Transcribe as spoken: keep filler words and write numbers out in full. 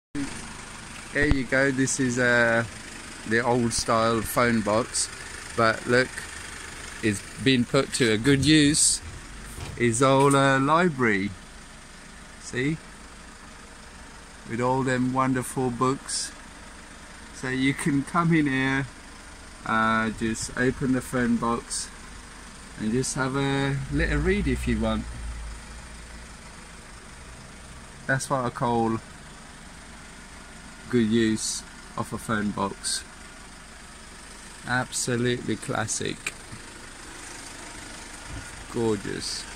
There you go, this is uh, the old style phone box, but look, it's been put to a good use. It's all a library, see, with all them wonderful books. So you can come in here, uh, just open the phone box and just have a little read if you want. That's what I call good use of a phone box. Absolutely classic. Gorgeous.